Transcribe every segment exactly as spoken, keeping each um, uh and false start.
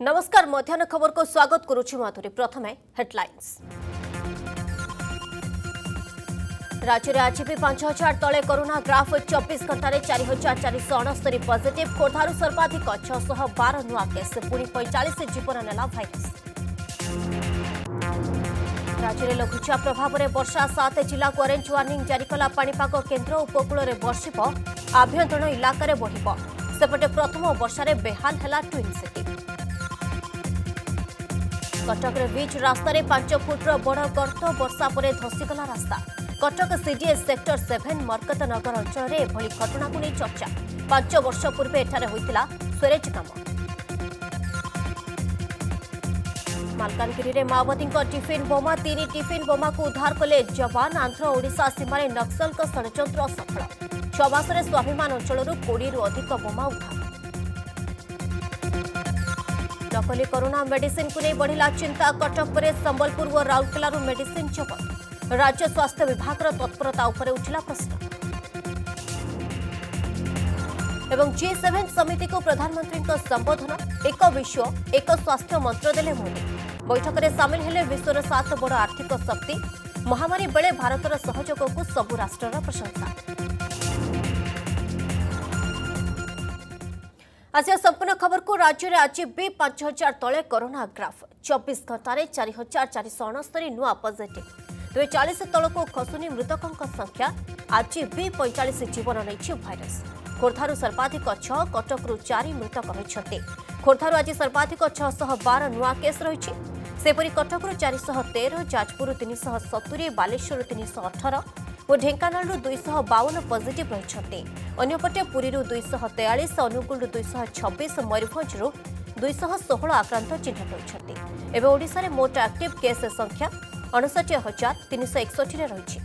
नमस्कार मध्याह्न खबर को स्वागत करुछि माधुरी। प्रथमे हेडलाइंस। राज्य में आज भी पांच हजार तले कोरोना ग्राफ चौबीस घंटे चार हजार चार सौ अणस्तरी पॉजिटिव खोर्धारू सर्वाधिक छह बार नुआ केस पुणी पैंतालीस जीवन नेला भाइरस। राज्य में लघुचाप प्रभाव में वर्षा सात जिला को ऑरेंज वार्निंग जारी कला पाणीपाग केन्द्र उपकूल में वर्षिप आभ्यंतरण इलाकार बढ़िब सेपटे प्रथम वर्षा बेहाल है ट्विन सिटी। कटक बीच रास्तार पांच फुट्र बड़ गर्त वर्षा पर धसीगला रास्ता। Cuttack CDS sector seven Markat Nagar अंचल में एभली घटना को नहीं चर्चा। पांच वर्ष पूर्व एठारे होइतिला स्वेरेज काम। मालकानगिरी में माओवादी टिफिन बोमा तीन टिफिन बोमा को उद्धार कले जवान। आंध्र ओडिशा सीमार नक्सल षड्यंत्र सफल। छह मासरे स्वाभिमान अंचल कोड़ी अधिक बोमा उद्धार। नकली कोरोना मेडिसिन को नहीं बढ़िला चिंता। कटक पर संबलपुर और राउरकेला मेडिसिन जबत। राज्य स्वास्थ्य विभाग तत्परता उपर उठिला प्रश्न। एवं जी सेवेन समिति को प्रधानमंत्री संबोधन। एक विश्व एक स्वास्थ्य मंत्र देले मोदी। बैठक में सामिल हेले विश्वर सात बड़ आर्थिक शक्ति। महामारी बेले भारतर सहयोग को सबु राष्ट्र प्रशंसा। आज संपूर्ण खबर को राज्य में आज भी पांच हजार तले कोरोना ग्राफ चौबीस घंटे चार हजार चार सौ अणस्तरी नुआ पॉजिटिव दुई चालीस तल को खसुनी मृतकों संख्या। आज भी पैंतालीस जीवन नहीं भाइरस। खोर्धारू सर्वाधिक छह कटकू चार मृतक रही। खोर्धारू आज सर्वाधिक छह बार नुआ केस रही। सेपरी कटकू चार सौ तेरह जाजपुर तीन सौ सतुरी बालेश्वर तीन सौ अठर और ढेंकानालू दुई सौ बावन पॉजिटिव रही। अन्यपटे पुरी दुई सौ तेयालीस अनुगुल दुई सौ छब्बीस मयूरभंज दुई सौ षोह आक्रांत चिन्हित होती। एवं ओडिशा रे मोट एक्टिव केस संख्या अड़सठ हजार तीन सौ एकसठ रही।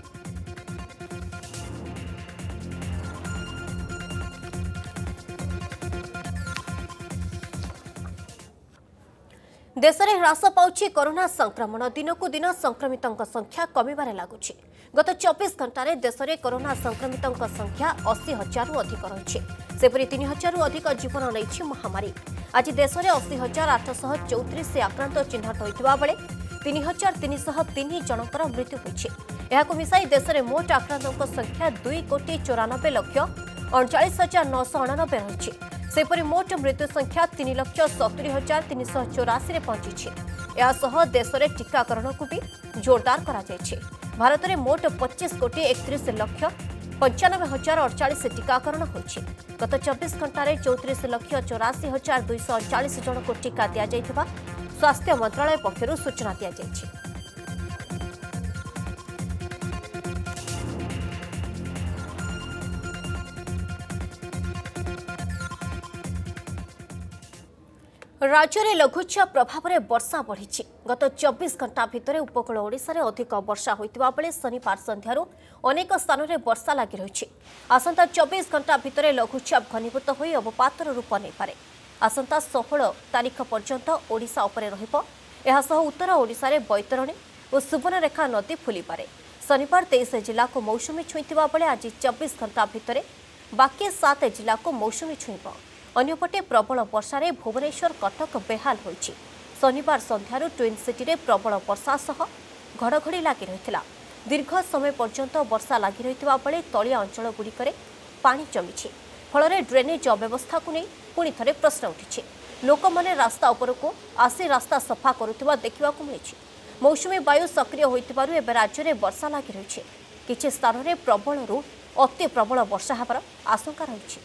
देश में ह्रास पाउछि कोरोना संक्रमण। दिन को दिन संक्रमितों संख्या कमिबारे लागुछि। गत चौबीस घंटे देश में कोरोना संक्रमितों संख्या अशी हजार अधिक रही। सेपरी तीन हजार अधिक जीवन नहीं महामारी। आज देश में अशी हजार आठशह चौतीस आक्रांत चिन्हट होता बेले तीन हजार तीन शह तीन जनकर मृत्यु होती। मिसाई देश में मोट आक्रांतों संख्या दुई कोटी चौरानबे लक्ष अड़चाश हजार नौश अणानबे रही। सेपरी मोट मृत्यु संख्या तीन लक्ष सतुरी हजार तीन शह चौराशी पहुंची। यह देश में टीकाकरण को भी जोरदार करा जायछि। भारत में मोट पच्चीस कोटी एकतीस लक्ष पंचानबे हजार अड़चाश टीकाकरण होइछि। गत चौबीस घंटे चौतीस लक्ष चौराशी हजार दुई सौ अड़चाश जन को टीका दि जाइथिबा स्वास्थ्य मंत्रालय पक्षरु सूचना दि जाइछि। राज्य में लघुचाप प्रभाव में वर्षा बढ़ी। गत चौबीस घंटा भितर उपकूल ओडिशा रे अधिक वर्षा होइतिबा बेले शनिवार संध्यारू अनेक स्थान में वर्षा लगी रही। आसंता चौबीस घंटा भितर लघुचाप घनीभूत होई अवपातर रूप नहीं पारे। आसंता षोहल तारीख पर्यंत ओडिशा उपरे रहिबो। एहा सह उत्तर ओडिशा रे बैतरणी और सुवर्णरेखा नदी फुली पारे। शनिवार तेईस जिला को मौसुमी छुईतिबा बेले आज चौबीस घंटा भितर बाकी सात जिला को मौसुमी छुईब। अन्यपटे प्रबल वर्षा रे भुवनेश्वर कटक बेहाल होइछि। शनिवार संध्यारू ट्विन सिटी रे प्रबल वर्षा सह घड़घड़ी लगी रहिथिला। दीर्घ समय पर्यंत वर्षा लगी रहिथिबा बेले तलिया अंचल गुड़िकरे पानी जमिछि। फल ड्रेनेज अव्यवस्था को नहीं पुणी थे प्रश्न उठी। लोक मैंने रास्ता उपरकू आसी रास्ता सफा करुवा देखा मिली। मौसुमी वायु सक्रिय होइतिबारु एबे राज्य में वर्षा लगी रही। किछि स्थान में प्रबलरू अति प्रबल वर्षा होबार आशंका रही।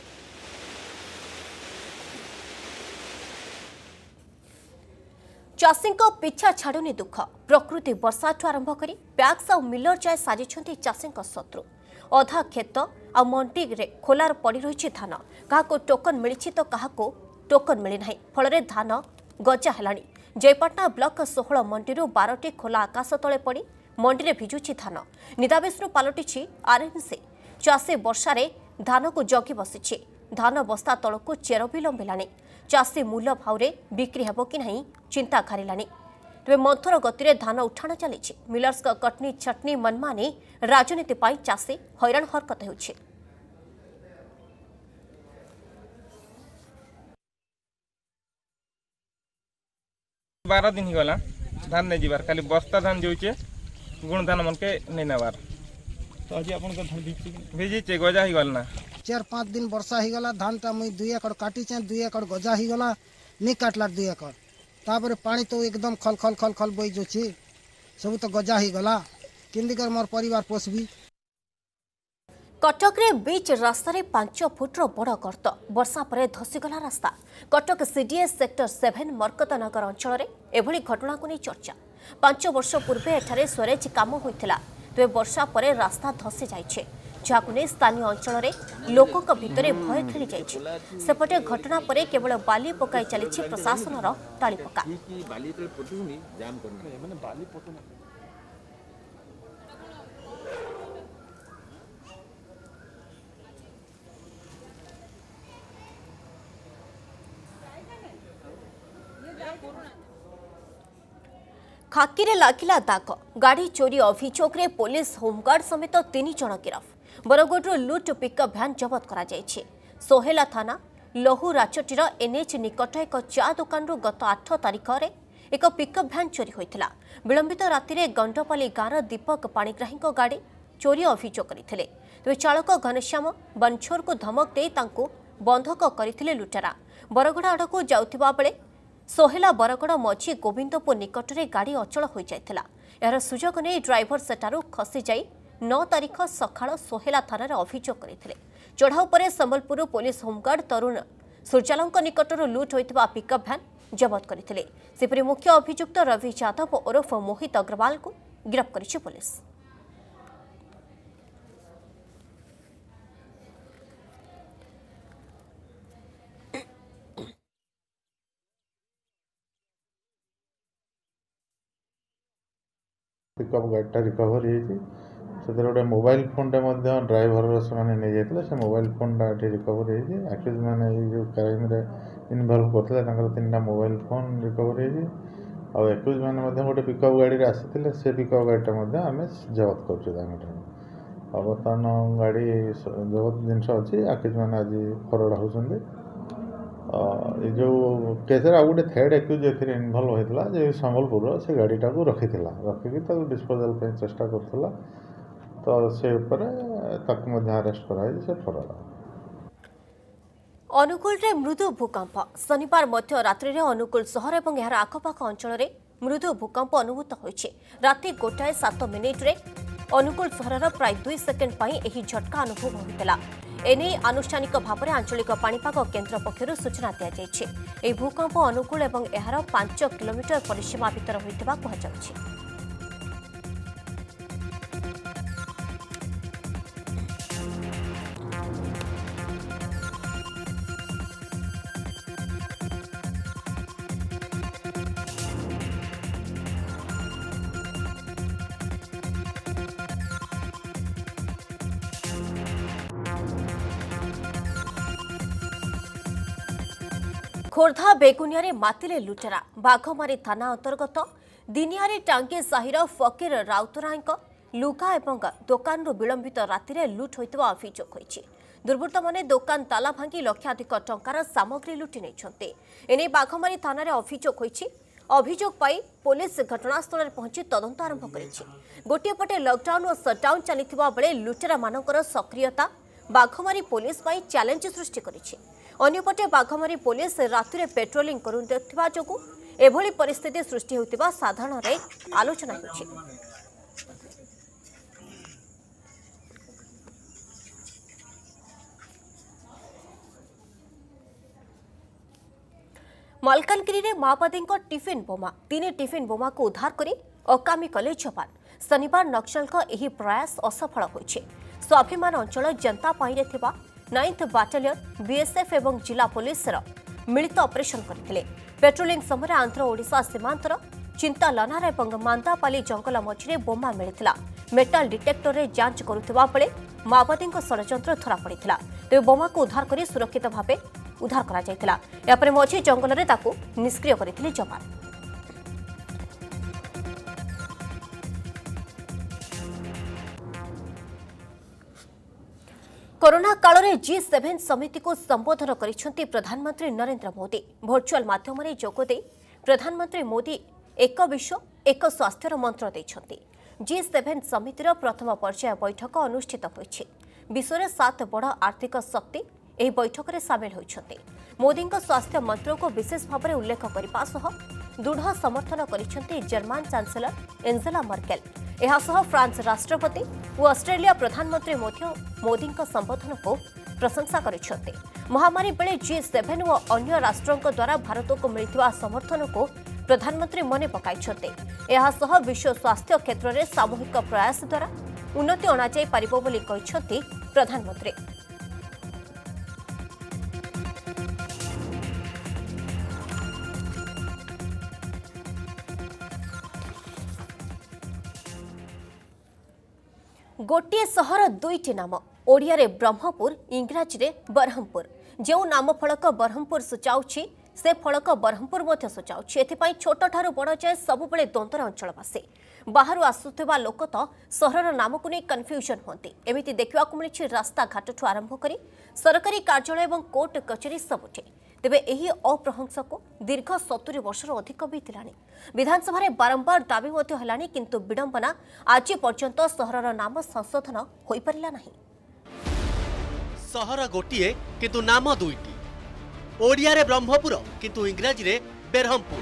चाषी पिछा छाड़ुनी दुख। प्रकृति वर्षाठू आरंभ कर प्याक्स और मिलर जाए साजिଛନ୍ତି चाषी शत्रु। अधा खेत आ मंडी रे खोलार पड़ी रही धान। क्या टोकन मिली तो क्या टोकन मिली ना। फल धान गजा है। जयपाटना ब्लॉक षोहल मंडी बारटी खोला आकाश तले पड़ी मंडी में भिजुची धान। निदाविष्णु पलटि आरएनसी। चाषी वर्षार धान को जगी बसी। धान बस्ता तल को चेर भी लंबिला। चाषी मूल्य भाव बिक्री हेब कि नहीं चिंता घारिला। तेज मंथर गति धान उठाण चली। मिलर्स कटनी छटनी मनमानी राजनीति चाषी हैरान हरकत होउछि। बारह दिन गला धान नहीं जीवार खाली बस्ता धान जाऊे गुण धान मन के नहीं नबार तो आज आप भिजीचे गजा ही गल ना चार पाँच दिन वर्षा ही गला धान टा मुई दुई एकड़ काटी दुई एकड़ गजा ही गला नहीं काटला दुई एकड़ तापर पानी तो एकदम खल खल खल खल बही जाऊे सब तो गजा ही गला किंदी कर मोर परिवार पोषबी। कटक रे बीच रास्ता रे पांच फुट्र बड़ गर्त वर्षा पर धसीगला रास्ता। Cuttack CDS sector seven Markatnagar अंचल एभली घटना को नहीं चर्चा। पांच वर्ष पूर्वे एठारे स्वरेज काम होइथिला तेबे वर्षा पर रास्ता धसी जाइछे जहाकु नै स्थानीय अंचल रे लोकक भितरे भय खेली जाइछे। सेपटे घटना पर केवल बाली पकाई चलीछि प्रशासनर ताली पका। खाकीरे लागिला दाग गाड़ी चोरी अभियोग रे पुलिस होमगार्ड समेत तीन जन गिरफ। बरगढ़ लुट पिकअप भ्यान जबत करा जायछि। सोहेला थाना लहू राचटीर एनएच निकट एक चा दुकान गत आठ तारिख में एक पिकअप भ्यान चोरी होइथिला। विलंबित राति में गंडपाली गाँव दीपक पाणिग्राही गाड़ी चोरी अभियोग करथिले। तेबे चालक घनश्याम बनछोर को धमक दे तांको बंधक करथिले लुटेरा। बरगढ़ आड़कू जाउथिबा बेले सोहेला बरगढ़ मझी गोविंदपुर निकट में गाड़ी अचल हो जाता। यार सुजोग नहीं ड्राइवर सेठारू खसी जाई नौ तारिख सकाळ सोहेला थाना अभियोग करथिले। चढ़ाऊ पर संबलपुर पुलिस होमगार्ड तरुण सूर्यालंक निकटर लुट होइतिबा पिकअप भ्यान जबत करथिले। सेपरि मुख्य अभियुक्त रवि यादव ओरफ मोहित अग्रवाल को गिरफ्त करिछि पुलिस। पिकअप गाड़ीटा रिकवर हो गोटे मोबाइल फोनटे ड्राइवर से नहीं जाते से मोबाइल फोनटा ये रिकवर होक्यूज मैंने जो क्राइम इनवल्व करते तीन टा मोबाइल फोन रिकवर होक्यूज मैंने गोटे पिकअप गाड़ी आसी से पिकअप गाड़ीटा आम जबत कर बर्तमान गाड़ी जबत जिनस अच्छी आक्यूज मैंने आज फरवर्ड होती जो केस आ गोटे थर्ड एक्यूज ए इनवल्व होता जो संबलपुर से गाड़ीटा को रखी रखिकी डिस्पोजल चेष्टा करता तो से अरेस्ट कराई से फरवर्ड। अनुगुल रे मृदु भूकंप शनिवार मध्य रात्रि रे अनुगुल सहर और यार आखपाख अंचल रे मृदु भूकंप अनुभूत होइछे। राति गोटाए सात मिनिट रे अनुगुल सहर प्राय दुई सेकेंड पाई एही झटका अनुभव होइतला। एने आनुष्ठानिक भाव में आंचलिक पाणीपाग केन्द्र पक्षर सूचना दी जाइछे। एही भूकंप अनुगुल और यार पांच किलोमीटर परिसीमा भितर होइतबा कहुछि। खोर्धा बेगुनिया मातिले लुटेरा बाघमारी थाना अंतर्गत दिनियारी टांगी साहिर फकीर राउतराय लुगा एवं दोकान विलंबित राति लुट होता अभियोग होइछि। दुर्बृत्त माने दोकान ताला भांगी लक्षाधिक टंकार सामग्री लुटि नहीं एने बाघमारी थाना अभियोग होइछि। अभियोग पाई पुलिस घटनास्थल में पहुंची तदंत आरंभ करिछि। गोटे पटे लॉकडाउन और सटडाउन चलिथिबा बेले लुटेरा मानकर सक्रियता बाघमारी पुलिस पाई चैलेंज सृष्टि करिछि। अन्यपटे बाघमारी पुलिस राति पेट्रोलिंग करुवा जो एभली परिस्थिति सृष्टि होता साधारण आलोचना होछि। मालकानगिरी में माओवादी टिफिन बोमा तीन टिफिन बोमा को उद्धार करी अकामी कले जवान। शनिवार नक्सल यह प्रयास असफल होइछे। स्वाभिमान अंचल जनता पाई थिबा नाइन्थ बाटालियन बीएसएफ एवं जिला पुलिस मिलित ऑपरेशन करथिले। पेट्रोलिंग समय आंध्र ओडिशा सीमांतर चिंता लनार एवं मांदापाली जंगल मझिरे बोमा मिलिथिला। मेटाल डिटेक्टर रे जांच करुथिबा बेले माओवादी षड्यंत्र धरा पड़िथिला। तेबे बोमा को उद्धार करी सुरक्षित भावे उद्धार करा जायतिला। या परे मझि जंगल रे ताकू निष्क्रिय करथिले जवान। कोरोना काल में जी सेवेन समिति को संबोधन करिसेंती प्रधानमंत्री नरेंद्र मोदी। वर्चुअल माध्यम रे जोगदे प्रधानमंत्री मोदी एक विश्व एक स्वास्थ्यर मंत्र देइछन्ति। जी सेवेन समितिर प्रथम पर्याय बैठक अनुष्ठित होइछि। विश्वर सात बड़ आर्थिक शक्ति ଏହି ବୈଠକରେ ସାମିଲ ହୋଇଛନ୍ତି। ମୋଦିଙ୍କ ସ୍ୱାସ୍ଥ୍ୟ ମନ୍ତ୍ରକୁ ବିଶେଷ ଭାବରେ ଉଲ୍ଲେଖ କରିବା ସହ ଦୃଢ଼ ସମର୍ଥନ କରିଛନ୍ତି ଜର୍ମାନ ଚାନ୍ସେଲର ଏଞ୍ଜେଲା ମର୍କେଲ। ଏହାସହ ଫ୍ରାନ୍ସ ରାଷ୍ଟ୍ରପତି ଓ ଅଷ୍ଟ୍ରେଲିଆ ପ୍ରଧାନମନ୍ତ୍ରୀ ମଧ୍ୟ ମୋଦିଙ୍କ ସମ୍ବୋଧନକୁ ପ୍ରଶଂସା କରିଛନ୍ତି। ମହାମାରୀ ବେଳେ ଜି ସେଭେନ ଓ ଅନ୍ୟ ରାଷ୍ଟ୍ରଙ୍କ ଦ୍ୱାରା ଭାରତକୁ ମିଳିଥିବା ସମର୍ଥନକୁ ପ୍ରଧାନମନ୍ତ୍ରୀ ମନେ ପକାଇଛନ୍ତି। ଏହାସହ ବିଶ୍ୱ ସ୍ୱାସ୍ଥ୍ୟ କ୍ଷେତ୍ରରେ ସାମୂହିକ ପ୍ରୟାସ ଦ୍ୱାରା ଉନ୍ନତି ଅଣାଯାଇ ପାରିବ ବୋଲି କହିଛନ୍ତି ପ୍ରଧାନମନ୍ତ୍ରୀ। गोटे सहर दुईटी नाम ओडिया रे ब्रह्मपुर इंग्राजी रे बरहमपुर। जो नाम फलक बरहमपुर सूचाऊछि से फलक बरहमपुर मध्य सूचाऊछि। एथिपाई छोट ठारू बड़ जाए सबुबले द्वंद्वर अंचलवासी बाहर आसुथिबा लोक तो सहरर नाम को नहीं कन्फ्यूजन होती। एमिति देखा मिली रास्ता घाट आरंभ कर सरकारी कार्यालय और कोर्ट कचेरी सबुठे। तेबे एही अप्रहंस को दीर्घ सत्तरी वर्षर अधिक बीतलानी। विधानसभा बारंबार दाबी हेलानी किंतु विडंबना आज पर्यंत सहरर नाम संशोधन होई परिला नहीं। सहर गोटिए किंतु नाम दुईटी। ओडिया रे ब्रह्मपुर किंतु इंग्राजी रे बेरहमपुर।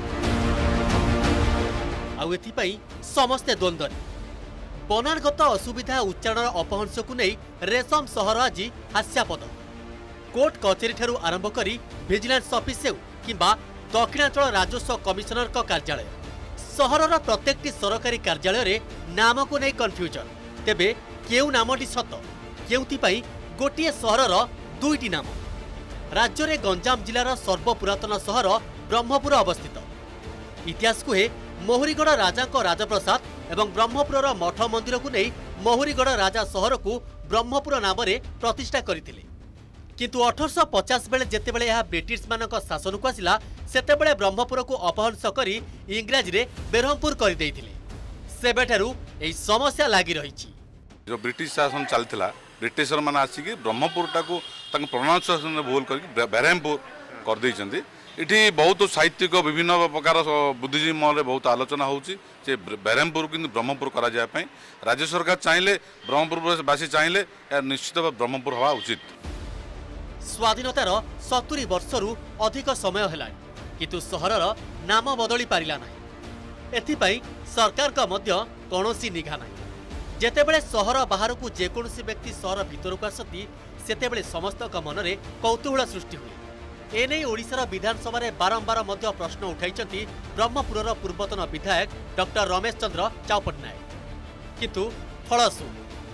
आउ एथिपाई समस्ते द्वंद्वरे। बनानगत असुविधा उच्चारण अपहंस को नहीं रेशम सहर आज हास्यापद। कोर्ट कचेरी ठारू आरंभ करी विजिलेंस ऑफिस किंबा दक्षिणांचल राजस्व कमिशनर का कार्यालय सहरर प्रत्येकटी सरकारी कार्यालय रे नाम को नहीं कन्फ्यूजन। तेबे केउ नामटी सत केउथिपाई गोटिए सहरर दुईटी नाम। राज्य में गंजाम जिलार सर्वपुरातन सहर ब्रह्मपुर अवस्थित। इतिहास कुहे मोहरीगढ़ राजा राजप्रसाद एवं ब्रह्मपुर मठ मंदिर को नहीं मोहरीगढ़ राजा सहर को ब्रह्मपुर नाम प्रतिष्ठा करथिले। किंतु अठरश पचास बेले जेतेबेले यह ब्रिटिश मानक शासन को आसिला सेतेबेले ब्रह्मपुर को अपहंस करी इंग्राजी रे बेरहमपुर कर देइथिले। सेबेठारू एही समस्या लागि रहिछि। जो ब्रिटिश शासन चलता ब्रिटिशर मैंने आसिक ब्रह्मपुरटा को प्रोनाउंसिएशन भूल कर बेरहमपुर कर देइछन्ति। इठी बहुत साहित्यिक विभिन्न प्रकार बुद्धिजीवी महल बहुत आलोचना होउछि जे बेरहमपुर किंतु ब्रह्मपुर करा जाय पई राज्य सरकार चाहिले ब्रह्मपुर बासी चाहिले निश्चित ब्रह्मपुर हवा उचित। स्वाधीनतार सत्तरी वर्षरू अधिक समय है किंतु सहरर नाम बदली पारिला नहीं। एथिपाई सरकार का मध्य कौनसी निघा नहीं। जेतेबेले सहर बाहर को जेकोसी व्यक्ति सहर भितर को आसती सेतेबेले समस्त मनरे कौतूहल सृष्टि हुए। एने ओडिशार विधानसभा रे बारंबार मध्य प्रश्न उठाइछन्ति ब्रह्मपुरर पूर्वतन विधायक डॉक्टर रमेश चंद्र चाउपटनायक। किंतु फलसु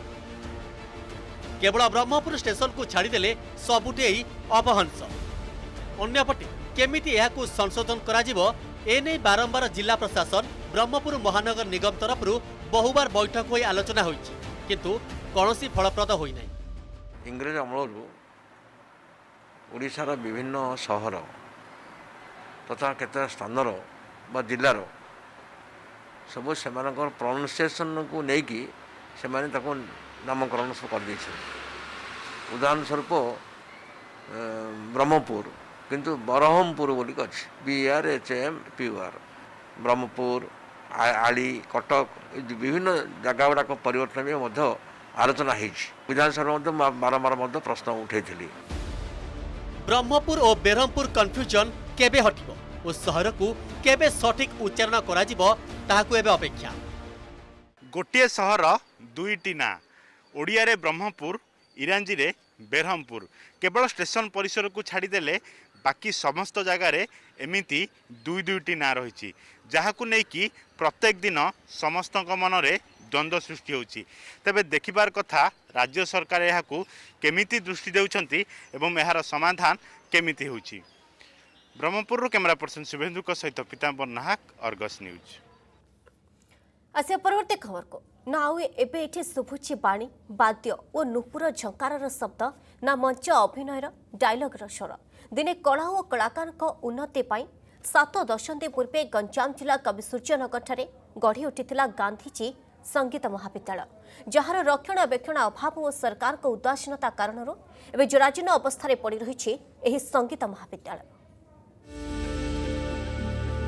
केवल ब्रह्मपुर स्टेशन को छाड़देले सबुटे अपहंस। अन्यपटे केमिति एहाकु संशोधन कराजिबो एने बारंबार जिला प्रशासन ब्रह्मपुर महानगर निगम तरफ बहुबार बैठक होई आलोचना होइछि किंतु कौनसी फलप्रद होई नै। इंग्रेज अमलरू ओडिशार विभिन्न सहर तथा केते स्थानर बा जिलार सब सेमानकर प्रोनाउंसिएशन को नेकी सेमाने ताको नामकरण सब कर देइछे। उदाहरण स्वरूप ब्रह्मपुर किंतु बरहमपुर बोली अछि B R H M P R Brahmapur आली कटक विभिन्न जगह गुड़ाक परिवर्तन भी मध्य आलोचना होइछि। विधानसभा मध्य बारंबार मध्य प्रश्न उठेइथिली। ब्रह्मपुर और बेरहमपुर कन्फ्यूजन केबे हटिबो और सहर को केबे सठिक उच्चारण कराजिबो ताहाकु एबे अपेक्षा। गोटे सहर दुईटी ना ओडिया रे ब्रह्मपुर इंग्राजी रे बेरहमपुर। केवल स्टेशन परिसर को छाड़देले बाकी समस्त जगार एमिति दुई दुईटी ना रही जहाकु नहीं कि प्रत्येक दिन समस्त मनरे द्वंद्व सृष्टि होछि। तेबे देखिबार कथा राज्य सरकार यहाकु केमिति दृष्टि देउछन्ति एवं एहार समाधान केमिति होछि। ब्रह्मपुर कैमरा पर्सन शुभेन्दु सहित पीताम्बर नाहक, अर्गस न्यूज। आसिया परवर्ती खबर को ना आउ एबे एठी शुभुछि बाणी वाद्य और नुपुर झंकार शब्द ना मंच अभिनयर डायलगर स्वर। दिने कला और कलाकार उन्नति पाई सात दशंधि पूर्वे गंजाम जिला कविसूर्यनगर ठारे गढ़ी उठिथिला गांधीजी संगीत महाविद्यालय, जार रक्षणाबेक्षण अभाव और सरकार को उदासीनता कारण एवं जराजीर्ण अवस्था पड़ रही संगीत महाविद्यालय।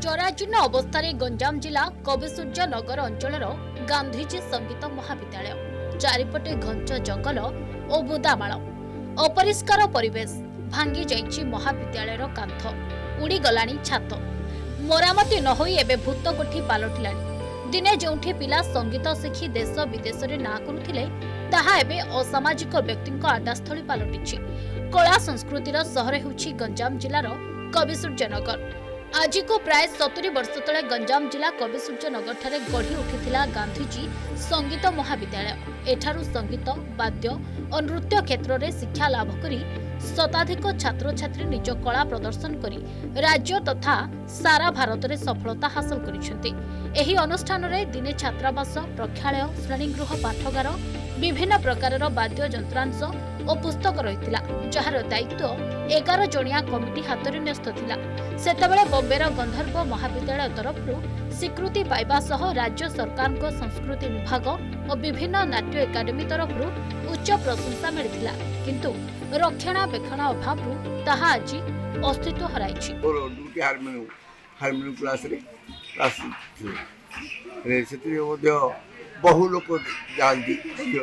जराजीर्ण अवस्था गंजाम जिला कविसूर्य नगर अंचल गांधीजी संगीत महाविद्यालय चारिपटे घंच जंगल और बुदामाल अपरिष्कार परिवेश भांगी जाइछि महाविद्यालय कांथ उड़ी गलानी छात मरामती न होई एबे भूत कोठी पालटिलानी दिने जोंठी पिला संगीत शिखी देश विदेश रे ना करुथिले ताहा एबे असामाजिक व्यक्तिଙ୍କ आडास्थली पालटिछि कला संस्कृतिर सहर हेउछि गंजाम जिलार कविसूर्य नगर आज को प्राय सत्तरी वर्ष तले गंजाम जिला कविसूर्य नगर ठारे गढ़ी उठिथिला गांधीजी संगीत महाविद्यालय एठारु संगीत वाद्य और नृत्य क्षेत्र में शिक्षा लाभ करी शताधिक छात्र छात्री निज कला प्रदर्शन करी राज्य तथा सारा भारत में सफलता हासिल करिसेंती एही अनुष्ठान रे दिने छात्रावास प्रक्षालय श्रेणीगृह पाठगार विभिन्न प्रकार वाद्य यंत्रांश और पुस्तक रहितिला जहार दायित्व एगार जणिया कमिटी हाथ में न्यस्त थिला सेतबेले बॉम्बेर गंधर्व महाविद्यालय तरफ स्वीकृति पाइबा सह राज्य सरकार को संस्कृति विभाग और विभिन्न नाट्य एकाडेमी तरफ उच्च प्रशंसा मिलिथिला किंतु रक्षणाबेक्षण अभाव ताहा आज अस्तित्व हराइछि हारमोनियम हारमोनियम क्लास रे क्लास रे सेति मध्ये बहु लोक जानती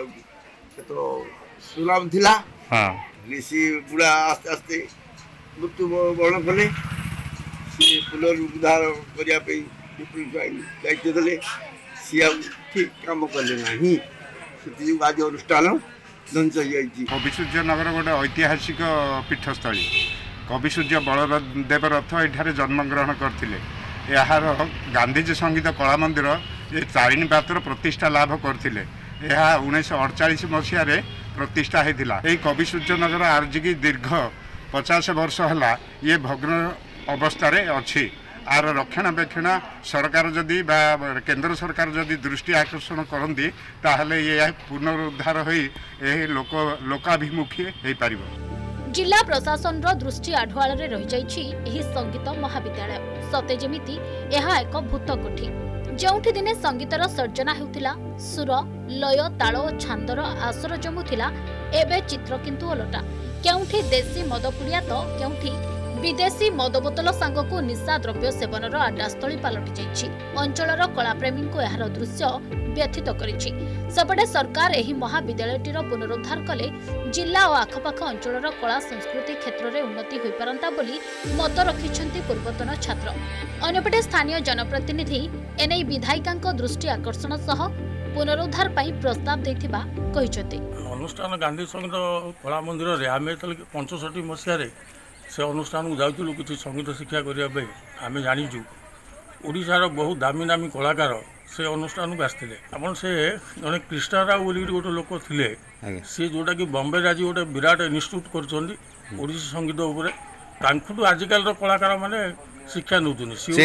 तो सुनाम थिला हां ऋषि बुढ़ा आस्ते आस्ते मृत्यु बरण कले सी पुनरुद्धार करिया पे दायित्व देले सी ठीक काम कले नहीं सेति आज अनुष्ठान ध्वंस जाइछि कविसूर्य नगर गोटे ऐतिहासिक पीठस्थली कविसूर्य बलदेव रथ एठारे जन्मग्रहण करथिले यार गांधीजी संगीत कला मंदिर ये चारिणी पात्र प्रतिष्ठा लाभ करथिले यह उन्नीस अड़चाश मसीह प्रतिष्ठा होता है कविसूर्य नगर आजिकी दीर्घ पचास वर्ष है ये भग्न अवस्था अच्छी आर रक्षणाबेक्षण सरकार जदि केंद्र सरकार जदि दृष्टि आकर्षण करती ताहले ये पुनरुद्धार होई लोक लोकाभिमुखी हो पार जिला प्रशासन दृष्टि आढ़ुआल रही जाइछि एही संगीत महाविद्यालय सते जेमिति एहा एक भूत कोठी जोंठी दिने संगीतर सर्जना हेउथिला सुर लय ताल और छांदर आसर जमुथिला एबे चित्र किंतु ओलटा केउठी देशी मद पुड़िया तो केउठी विदेशी मद बोतल सांगको निशा द्रव्य सेवनर आडास्थली पलटि जाइछि अंचलर कलाप्रेमी को एहार दृश्य व्यथित करिछि सेपटे सरकार एही महाविद्यालयटीर पुनरुद्धार कले जिला और आखपाख अंचलर कला संस्कृति क्षेत्र में उन्नति होई पारंता बोली मत रखिछन्ति पूर्वतन छात्र अन्यपटे स्थानीय जनप्रतिनिधि एनै विधायिका दृष्टि आकर्षण सह पुनरुद्धार पाई प्रस्ताव देथिबा कहिछन्ति अनुष्ठान गांधी संगीत कला मंदिर रे आमे पंचष्ठी मसीह से अनुष्ठान को जाऊँ किसी संगीत शिक्षा करने आम जाचु ओडार बहुत दामी दामी कलाकार से अनुष्ठान को आसते आप से जड़े कृष्णा राव बोली गोटे लोक थे सी जोटा कि बॉम्बे आज गोटे विराट इन्स्टिट्यूट कर संगीत उपरू आजिकल कलाकार मैंने शिक्षा नौ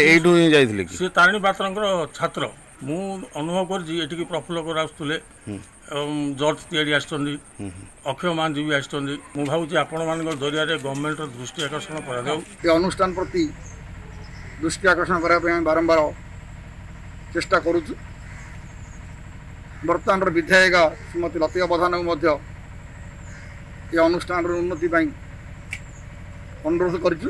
सी तारिणी पात्र छात्र मु अनुभव कर प्रफुल्ल कर आसुले जज तिआरी आसछन्ती अक्षय महांती भी आसछन्ती मु भावुची आपण मानक जरिया गवर्नमेंट दृष्टि आकर्षण करा जाऊ ए अनुष्ठान प्रति दृष्टि आकर्षण करा पे बारंबार चेष्टा करूछु वर्तमान विधायक श्रीमती लतिका प्रधान मध्य ए अनुष्ठान उन्नति पाई अनुरोध करूछु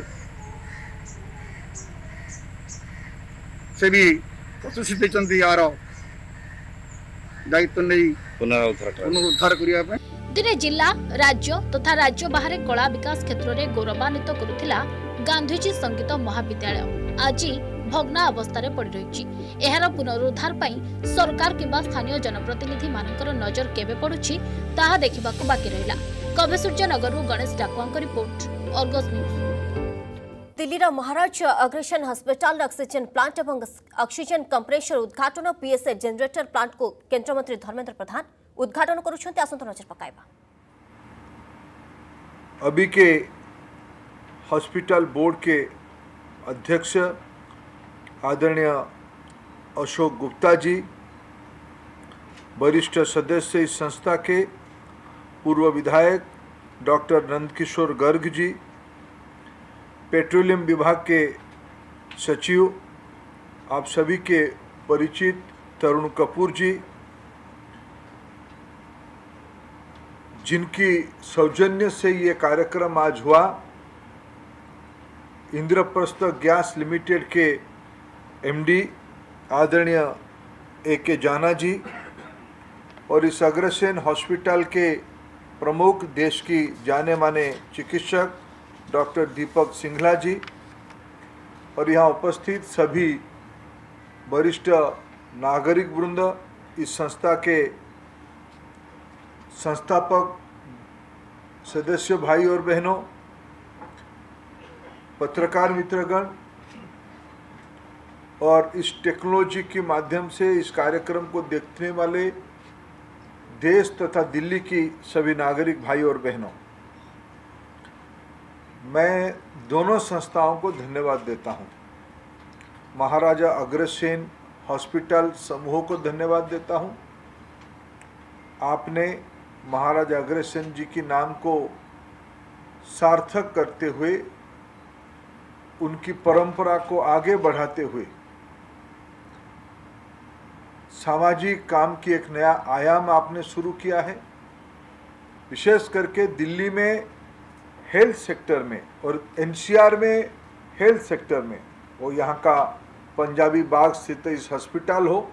से भी प्रतिश्रुति देचन्ती यार दायित्व नहीं पुनरुद्धार करने दिने जिला राज्य तथा राज्य बाहर कला विकास क्षेत्र में गौरवान्वित करुथिला गांधीजी संगीत महाविद्यालय आज भग्ना अवस्था पड़ रही एहार पुनरुद्धार पाई सरकार किंबा स्थानीय जनप्रतिनिधि मानकर नजर केबे पड़ुछि ताहा देखिबाकू बाकी रहिला कविसूर्य नगरु गणेश डाकुआंक रिपोर्ट अर्गस न्यूज दिल्लीर Maharaja Agrasen hospital oxygen plant और ऑक्सीजन कंप्रेसर उद्घाटन पीएसए जनरेटर प्लांट को केंद्रमंत्री धर्मेंद्र प्रधान उद्घाटन करुछन्ते आसंत नजर पकाइबा अभी के हॉस्पिटल बोर्ड के अध्यक्ष आदरणीय अशोक गुप्ता जी वरिष्ठ सदस्य इस संस्था के पूर्व विधायक डॉक्टर नंदकिशोर गर्ग जी पेट्रोलियम विभाग के सचिव आप सभी के परिचित तरुण कपूर जी जिनकी सौजन्य से ये कार्यक्रम आज हुआ इंद्रप्रस्थ गैस लिमिटेड के एमडी आदरणीय ए के जाना जी और इस अग्रसेन हॉस्पिटल के प्रमुख देश की जाने माने चिकित्सक डॉक्टर दीपक सिंघला जी और यहाँ उपस्थित सभी वरिष्ठ नागरिक वृंद, इस संस्था के संस्थापक सदस्य भाई और बहनों, पत्रकार मित्रगण और इस टेक्नोलॉजी के माध्यम से इस कार्यक्रम को देखने वाले देश तथा दिल्ली की सभी नागरिक भाई और बहनों, मैं दोनों संस्थाओं को धन्यवाद देता हूं। महाराजा अग्रसेन हॉस्पिटल समूह को धन्यवाद देता हूं। आपने महाराजा अग्रसेन जी की नाम को सार्थक करते हुए, उनकी परंपरा को आगे बढ़ाते हुए सामाजिक काम की एक नया आयाम आपने शुरू किया है। विशेष करके दिल्ली में हेल्थ सेक्टर में और एनसीआर में हेल्थ सेक्टर में, वो यहाँ का पंजाबी बाग स्थित इस हॉस्पिटल हो,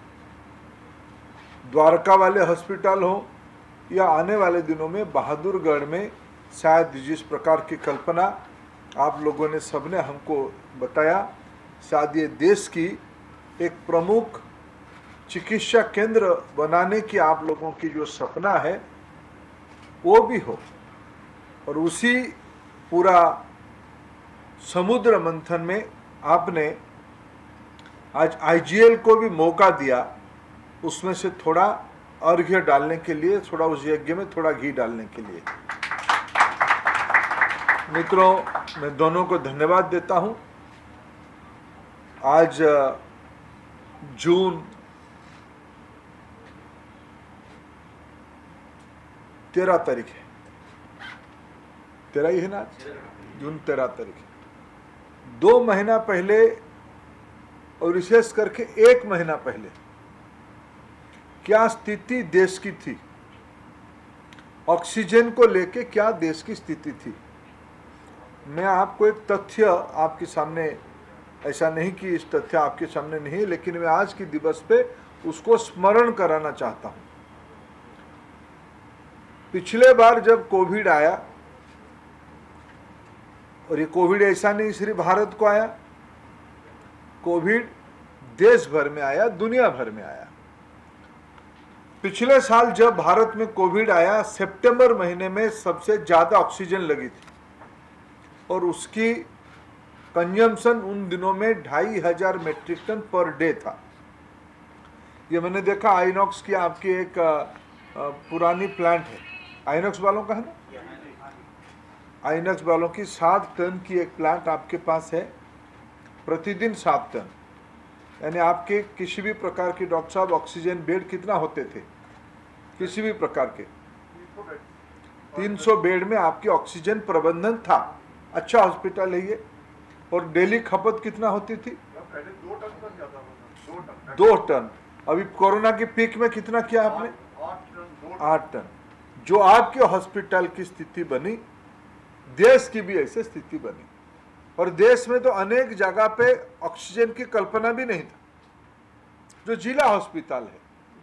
द्वारका वाले हॉस्पिटल हो, या आने वाले दिनों में बहादुरगढ़ में शायद जिस प्रकार की कल्पना आप लोगों ने सबने हमको बताया, शायद ये देश की एक प्रमुख चिकित्सा केंद्र बनाने की आप लोगों की जो सपना है वो भी हो। और उसी पूरा समुद्र मंथन में आपने आज आईजीएल को भी मौका दिया, उसमें से थोड़ा अर्घ्य डालने के लिए, थोड़ा उस यज्ञ में थोड़ा घी डालने के लिए। मित्रों, मैं दोनों को धन्यवाद देता हूं। आज जून तेरह तारीख है, तेरह ही है ना, जून तेरह तारीख है। दो महीना पहले और विशेष करके एक महीना पहले क्या स्थिति देश की थी, ऑक्सीजन को लेके क्या देश की स्थिति थी। मैं आपको एक तथ्य आपके सामने, ऐसा नहीं कि इस तथ्य आपके सामने नहीं, लेकिन मैं आज के दिवस पे उसको स्मरण कराना चाहता हूं। पिछले बार जब कोविड आया, और ये कोविड ऐसा नहीं सिर्फ भारत को आया, कोविड देश भर में आया, दुनिया भर में आया। पिछले साल जब भारत में कोविड आया, सितंबर महीने में सबसे ज्यादा ऑक्सीजन लगी थी और उसकी कंजम्पशन उन दिनों में ढाई हजार मेट्रिक टन पर डे था। ये मैंने देखा, आइनॉक्स की आपकी एक पुरानी प्लांट है, आइनॉक्स वालों का है ना, आइनॉक्स वालों की सात टन की एक प्लांट आपके पास है, प्रतिदिन सात टन। यानी आपके किसी भी प्रकार की, डॉक्टर साहब, ऑक्सीजन बेड कितना होते थे, किसी भी प्रकार के तीन सौ बेड में आपकी ऑक्सीजन प्रबंधन था। अच्छा हॉस्पिटल है ये। और डेली खपत कितना होती थी, दो टन। अभी कोरोना की पीक में कितना किया आपने, आठ टन। जो आपके हॉस्पिटल की स्थिति बनी, देश की भी ऐसे स्थिति बनी। और देश में तो अनेक जगह पे ऑक्सीजन की कल्पना भी नहीं था। जो जिला हॉस्पिटल है,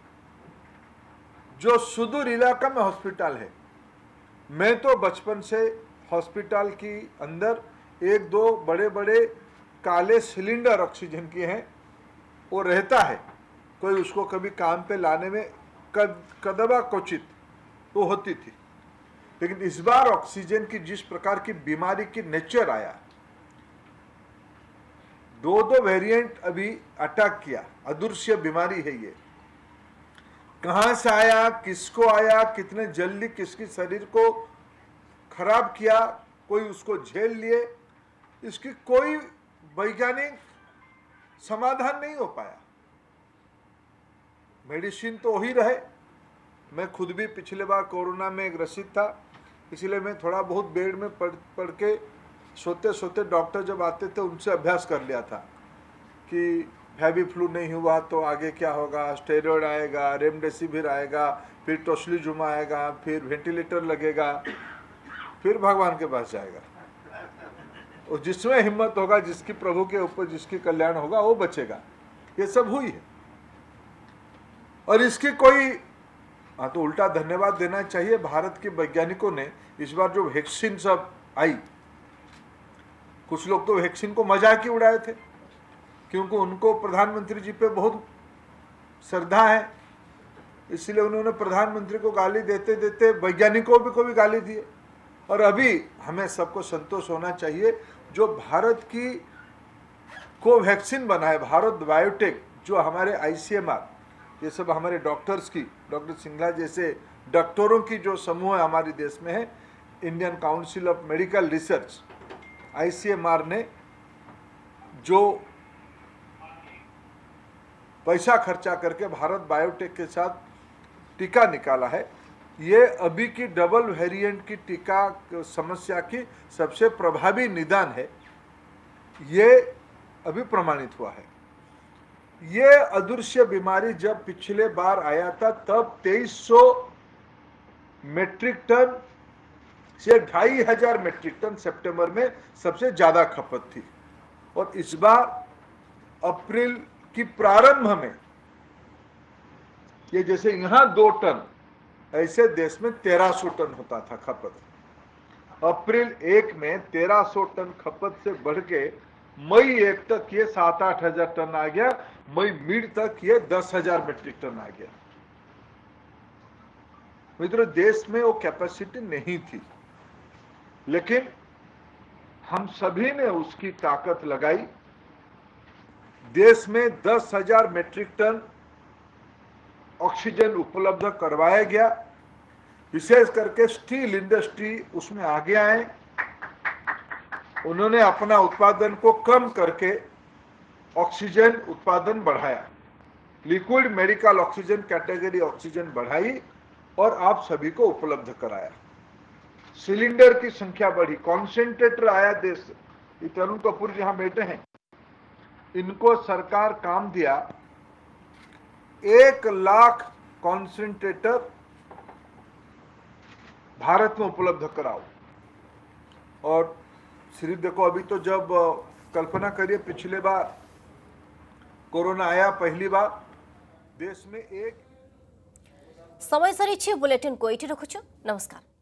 जो सुदूर इलाका में हॉस्पिटल है, मैं तो बचपन से हॉस्पिटल की अंदर एक दो बड़े बड़े काले सिलेंडर ऑक्सीजन के हैं, वो रहता है, कोई उसको कभी काम पे लाने में कद, कदबा क्वचित वो होती थी। लेकिन इस बार ऑक्सीजन की जिस प्रकार की बीमारी की नेचर आया, दो दो वेरिएंट अभी अटैक किया, अदृश्य बीमारी है ये। कहां से आया, किसको आया, कितने जल्दी किसकी शरीर को खराब किया, कोई उसको झेल लिए, इसकी कोई वैज्ञानिक समाधान नहीं हो पाया। मेडिसिन तो वही रहे। मैं खुद भी पिछले बार कोरोना में ग्रसित था, इसलिए मैं थोड़ा बहुत बेड में पढ़ पढ़ के सोते सोते डॉक्टर जब आते थे उनसे अभ्यास कर लिया था कि हैवी फ्लू नहीं हुआ तो आगे क्या होगा, स्टेरॉयड आएगा, रेमडेसिविर आएगा, फिर टोस्लीजुम आएगा, फिर वेंटिलेटर लगेगा, फिर भगवान के पास जाएगा। और जिसमें हिम्मत होगा, जिसकी प्रभु के ऊपर जिसकी कल्याण होगा वो बचेगा। ये सब हुई है और इसकी कोई हाँ तो उल्टा धन्यवाद देना चाहिए भारत के वैज्ञानिकों ने। इस बार जो वैक्सीन सब आई, कुछ लोग तो वैक्सीन को मजाक ही उड़ाए थे क्योंकि उनको प्रधानमंत्री जी पे बहुत श्रद्धा है, इसलिए उन्होंने प्रधानमंत्री को गाली देते देते वैज्ञानिकों भी को भी गाली दिए। और अभी हमें सबको संतोष होना चाहिए, जो भारत की को वैक्सीन बना है, भारत बायोटेक, जो हमारे आईसीएमआर, ये सब हमारे डॉक्टर्स की, डॉक्टर सिंघला जैसे डॉक्टरों की जो समूह है हमारे देश में है, Indian council of medical research ICMR ने जो पैसा खर्चा करके भारत बायोटेक के साथ टीका निकाला है, ये अभी की डबल वेरिएंट की टीका समस्या की सबसे प्रभावी निदान है, ये अभी प्रमाणित हुआ है। ये अदृश्य बीमारी जब पिछले बार आया था तब तेईस सौ मेट्रिक टन से ढाई हजार मेट्रिक टन सितंबर में सबसे ज्यादा खपत थी, और इस बार अप्रैल की प्रारंभ में ये जैसे यहाँ दो टन, ऐसे देश में तेरह सौ टन होता था खपत। अप्रैल एक में तेरह सौ टन खपत से बढ़ के मई एक तक ये सात आठ हजार टन आ गया, मई मिड तक ये दस हजार मेट्रिक टन आ गया। मित्रों, देश में वो कैपेसिटी नहीं थी, लेकिन हम सभी ने उसकी ताकत लगाई। देश में दस हजार मेट्रिक टन ऑक्सीजन उपलब्ध करवाया गया, विशेष करके स्टील इंडस्ट्री उसमें आगे आए, उन्होंने अपना उत्पादन को कम करके ऑक्सीजन उत्पादन बढ़ाया, liquid medical oxygen category oxygen बढ़ाई और आप सभी को उपलब्ध कराया। सिलेंडर की संख्या बढ़ी, कॉन्सेंट्रेटर आया देश। ये तरुण कपूर जी यहां बैठे हैं, इनको सरकार काम दिया, एक लाख कॉन्सेंट्रेटर भारत में उपलब्ध कराओ। और सिर्फ देखो, अभी तो जब कल्पना करिए पिछले बार कोरोना आया पहली बार देश में एक समय सरी बुलेटिन को ये रखुछु। नमस्कार।